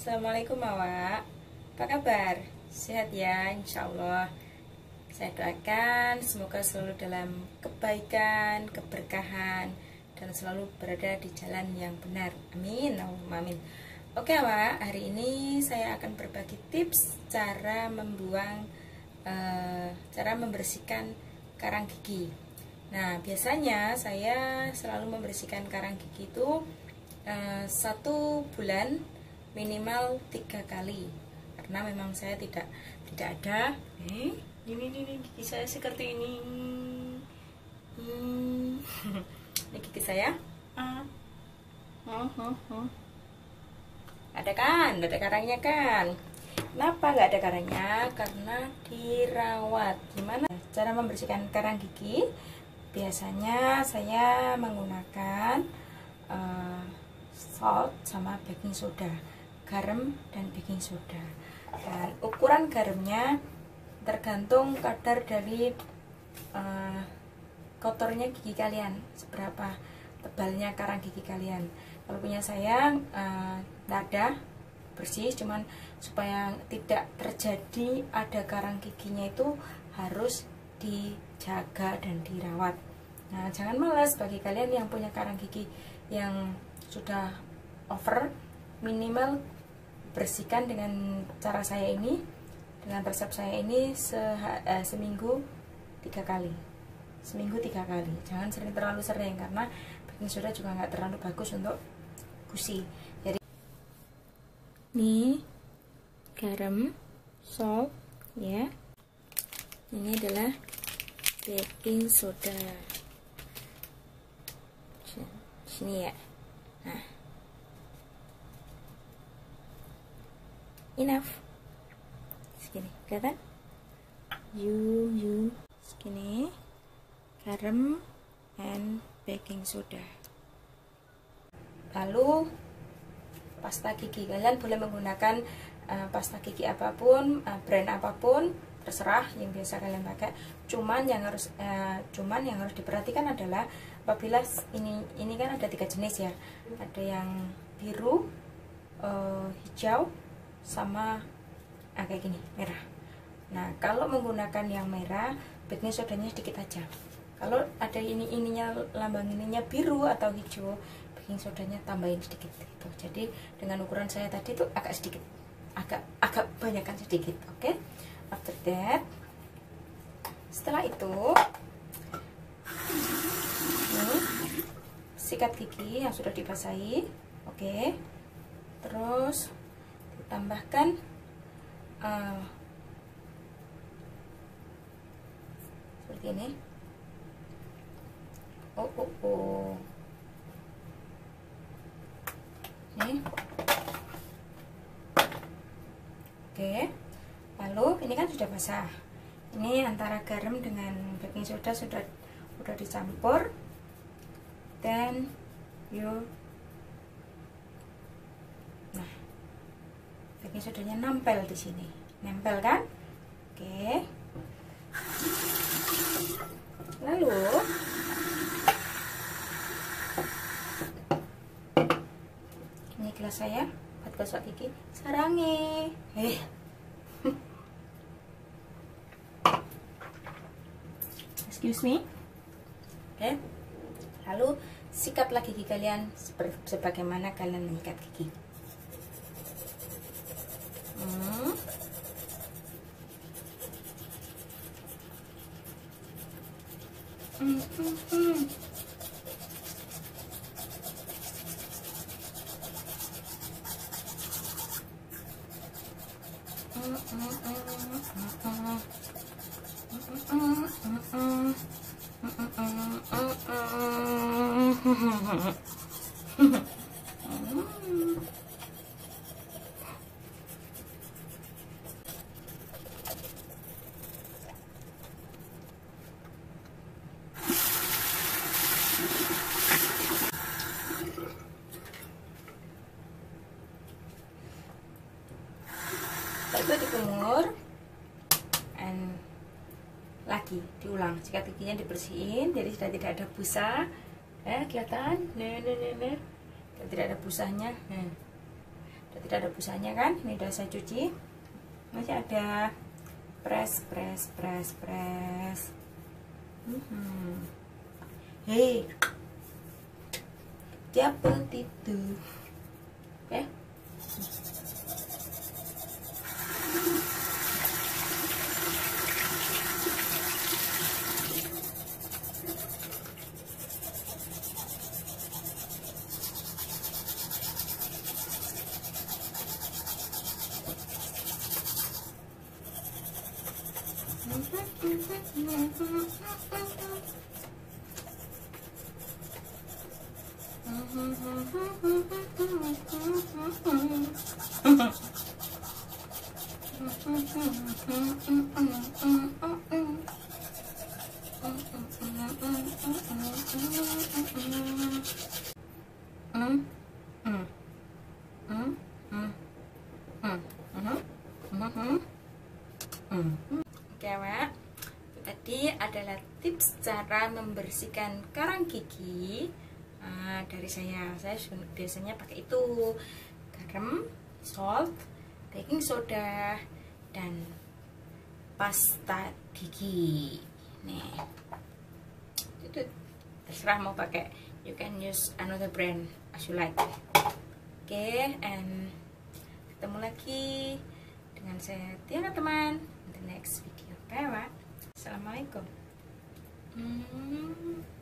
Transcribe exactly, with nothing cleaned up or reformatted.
Assalamualaikum Mawak. Apa kabar? Sehat ya, insya Allah. Saya doakan semoga selalu dalam kebaikan, keberkahan, dan selalu berada di jalan yang benar. Amin, amin. Oke Mawak, hari ini saya akan berbagi tips cara membuang uh, cara membersihkan karang gigi. Nah, biasanya saya selalu membersihkan karang gigi itu uh, satu bulan minimal tiga kali, karena memang saya tidak tidak ada eh ini ini gigi saya seperti ini. hmm. Ini gigi saya ah. uh, uh, uh. Ada kan, ada karangnya kan. Kenapa nggak ada karangnya? Karena dirawat. Gimana cara membersihkan karang gigi? Biasanya saya menggunakan uh, salt sama baking soda, garam dan baking soda. Dan ukuran garamnya tergantung kadar dari uh, kotornya gigi kalian, seberapa tebalnya karang gigi kalian. Kalau punya saya uh, tidak ada, bersih, cuman supaya tidak terjadi ada karang giginya itu harus dijaga dan dirawat. Nah, jangan malas bagi kalian yang punya karang gigi yang sudah over, minimal bersihkan dengan cara saya ini, dengan resep saya ini se eh, seminggu tiga kali, seminggu tiga kali. Jangan sering terlalu sering, karena baking soda juga nggak terlalu bagus untuk gusi. Jadi ini garam, salt, ya. Ini adalah baking soda. Sini ya. Nah. Enough. Segini, kelihatan? You, you. Segini. Garam and baking soda. Lalu pasta gigi, kalian boleh menggunakan uh, pasta gigi apapun, uh, brand apapun, terserah yang biasa kalian pakai. Cuman yang harus, uh, cuman yang harus diperhatikan adalah apabila ini ini kan ada tiga jenis ya, ada yang biru, uh, hijau, sama ah, kayak gini merah. Nah, kalau menggunakan yang merah, baking sodanya sedikit aja. Kalau ada ini ininya lambang ininya biru atau hijau, baking sodanya tambahin sedikit gitu. Jadi dengan ukuran saya tadi tuh agak sedikit, agak agak banyakkan sedikit. Oke, okay? After that, setelah itu ini sikat gigi yang sudah dibasahi. Oke, okay? Terus tambahkan uh, seperti ini. Oh, oh, oh. Ini. Oke. Lalu ini kan sudah basah. Ini antara garam dengan baking soda sudah sudah dicampur. Dan you baking sodanya nempel di sini, nempel kan? Oke. Lalu ini gelas saya buat gosok gigi. Sarangi. Eh. Excuse me. Oke. Lalu sikatlah gigi kalian sebagaimana kalian menyikat gigi. Hmm. Hmm, hmm, hmm. Hmm, hmm, hmm, hmm. Itu dikumur and lagi diulang, sikat giginya dibersihin, jadi sudah tidak ada busa. Eh, kelihatan? Nah, nah, nah, nah. tidak ada busanya. Nah, Udah tidak ada busanya kan, ini udah saya cuci, masih ada. Press press press press. hmm. Hei, dapat itu. Oke. Oke, Wak. Tadi adalah tips cara membersihkan karang gigi. Nah, dari saya, saya biasanya pakai itu: garam, salt, baking soda, dan pasta gigi. Nih, itu terserah mau pakai. You can use another brand as you like. Oke, okay, and ketemu lagi dengan saya Tiana, teman, in the next video. Bye bye. Assalamualaikum. Hmm.